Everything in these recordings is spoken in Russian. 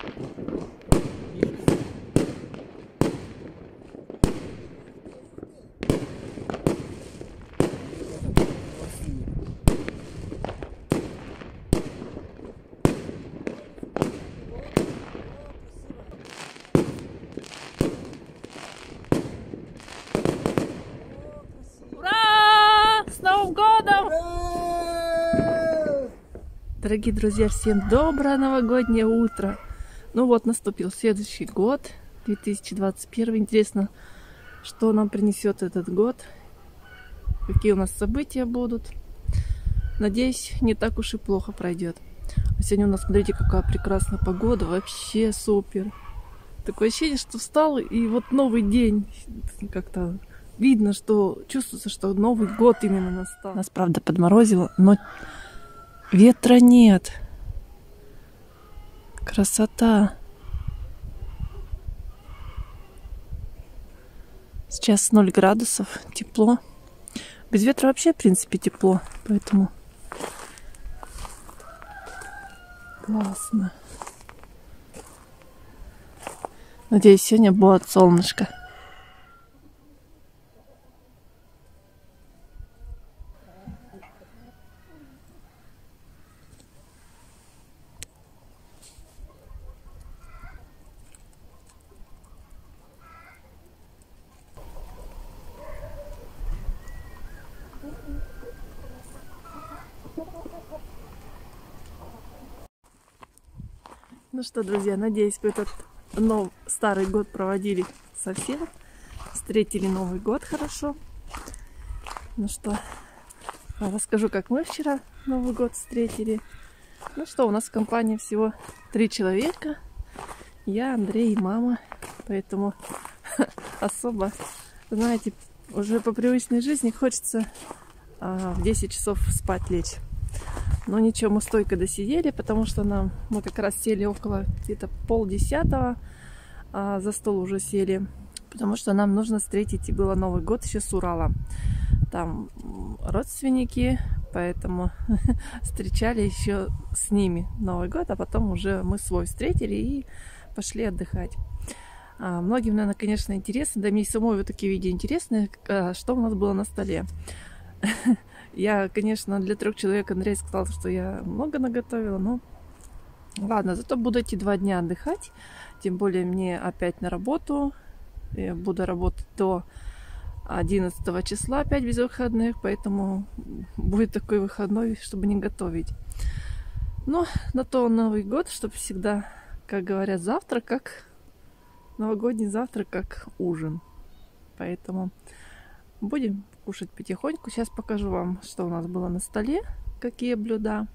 Дорогие друзья, всем доброе новогоднее утро. Ну вот, наступил следующий год, 2021. Интересно, что нам принесет этот год, какие у нас события будут. Надеюсь, не так уж и плохо пройдет. А сегодня у нас, смотрите, какая прекрасная погода, вообще супер. Такое ощущение, что встал, и вот новый день. Как-то видно, что чувствуется, что Новый год именно настал. Нас, правда, подморозило, но ветра нет. Красота. Сейчас 0 градусов, тепло. Без ветра вообще, в принципе, тепло, поэтому классно. Надеюсь, сегодня будет солнышко. Ну что, друзья, надеюсь, вы этот старый год проводили совсем. Встретили Новый год хорошо. Ну что, расскажу, как мы вчера Новый год встретили. Ну что, у нас в компании всего 3 человека. Я, Андрей и мама. Поэтому особо, знаете, уже по привычной жизни хочется в 10 часов спать лечь. Но ничего, мы стойко досидели, потому что мы как раз сели около где-то 9:30, за стол уже сели, потому что нам нужно встретить, и было Новый год еще с Урала. Там родственники, поэтому встречали еще с ними Новый год, а потом уже мы свой встретили и пошли отдыхать. Многим, наверное, конечно, интересно, да мне и самой вот такие видео интересны, что у нас было на столе. Я, конечно, для 3 человек Андрей сказал, что я много наготовила, но ладно, зато буду эти 2 дня отдыхать. Тем более мне опять на работу. Я буду работать до 11 числа, опять без выходных, поэтому будет такой выходной, чтобы не готовить. Но на то Новый год, чтобы всегда, как говорят, завтрак, как новогодний завтрак, как ужин. Поэтому будем кушать потихоньку. Сейчас покажу вам, что у нас было на столе, какие блюда.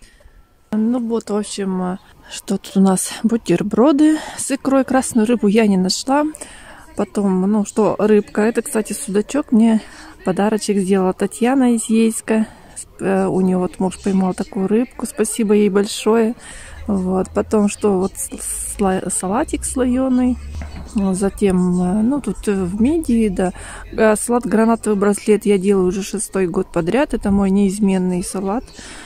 Ну вот, в общем, что тут у нас? Бутерброды с икрой. Красную рыбу я не нашла. Потом, ну что, рыбка. Это, кстати, судачок. Мне подарочек сделала Татьяна из Ейска. У нее вот муж поймал такую рыбку. Спасибо ей большое. Вот. Потом, что вот салатик слоеный. Затем, ну, тут в мидии, да, салат гранатовый браслет я делаю уже 6-й год подряд. Это мой неизменный салат.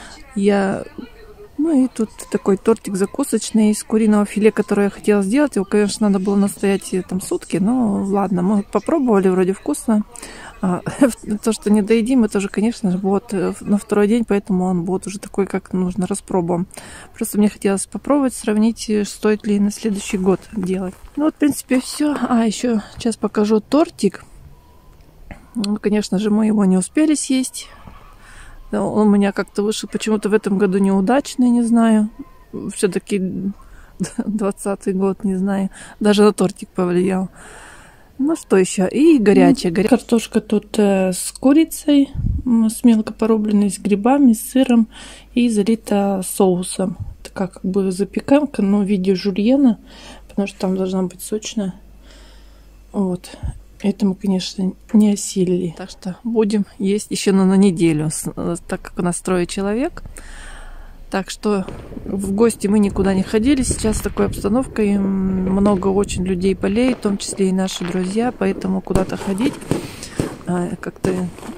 Ну, и тут такой тортик закусочный из куриного филе, который я хотела сделать. Его, конечно, надо было настоять там сутки, но ладно, мы попробовали, вроде вкусно. То, что не доедим, это уже, конечно же, будет на 2-й день, поэтому он будет уже такой, как нужно, распробован. Просто мне хотелось попробовать, сравнить, стоит ли на следующий год делать. Ну вот, в принципе, все. Еще сейчас покажу тортик. Ну, конечно же, мы его не успели съесть. Он у меня как-то вышел почему-то в этом году неудачный, не знаю. Все-таки 20-й год, не знаю. Даже на тортик повлиял. Ну что еще? И горячая. Картошка тут с курицей, с мелко порубленной, с грибами, с сыром и залита соусом. Такая как бы запеканка, но в виде жульена, потому что там должна быть сочная. Вот. Это мы, конечно, не осилили. Так что будем есть еще на неделю, так как у нас 3 человек. Так что в гости мы никуда не ходили. Сейчас такой обстановкой много очень людей болеет, в том числе и наши друзья. Поэтому куда-то ходить как-то,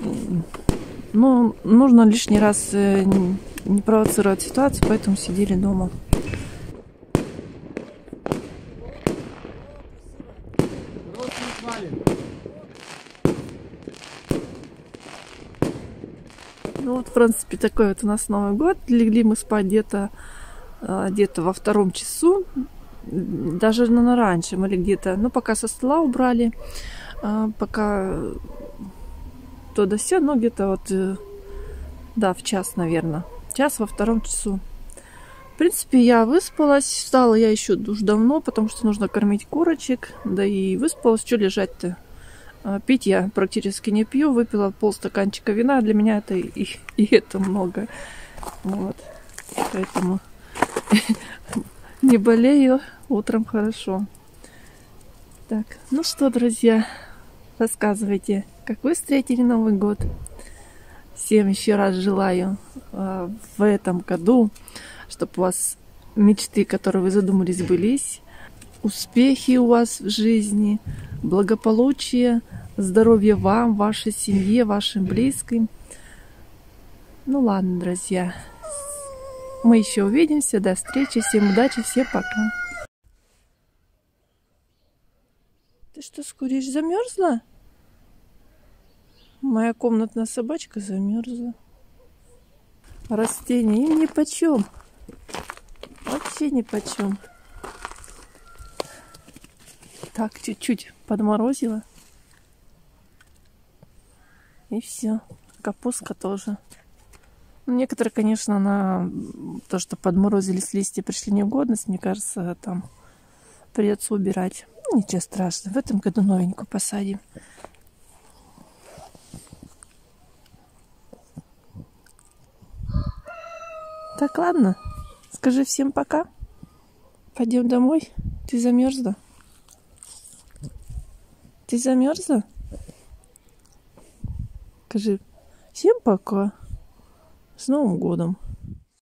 ну, нужно лишний раз не провоцировать ситуацию, поэтому сидели дома. Ну вот, в принципе, такой вот у нас Новый год. Легли мы спать где-то во 2 часу. Даже, наверное, раньше мы где-то, ну, пока со стола убрали, пока то да сё, ну, где-то вот, да, в час, наверное. Час во 2 часу. В принципе, я выспалась. Встала я еще уж давно, потому что нужно кормить курочек. Да и выспалась. Что лежать-то? Пить я практически не пью. Выпила полстаканчика вина. Для меня это и это много. Вот. Поэтому не болею. Утром хорошо. Так, ну что, друзья, рассказывайте, как вы встретили Новый год. Всем еще раз желаю в этом году, чтобы у вас мечты, которые вы задумались, сбылись. Успехи у вас в жизни, благополучие, здоровья вам, вашей семье, вашим близким. Ну ладно, друзья. Мы еще увидимся. До встречи. Всем удачи. Всем пока. Ты что, скуришь? Замерзла? Моя комнатная собачка замерзла. Растения им нипочем. Вообще нипочем. Так, чуть-чуть подморозила. И все. Капустка тоже. Некоторые, конечно, на то, что подморозились листья, пришли в негодность, мне кажется, там придется убирать. Ну, ничего страшного. В этом году новенькую посадим. Так, ладно. Скажи всем пока. Пойдем домой. Ты замерзла? Ты замерзла? Скажи всем пока. С Новым годом.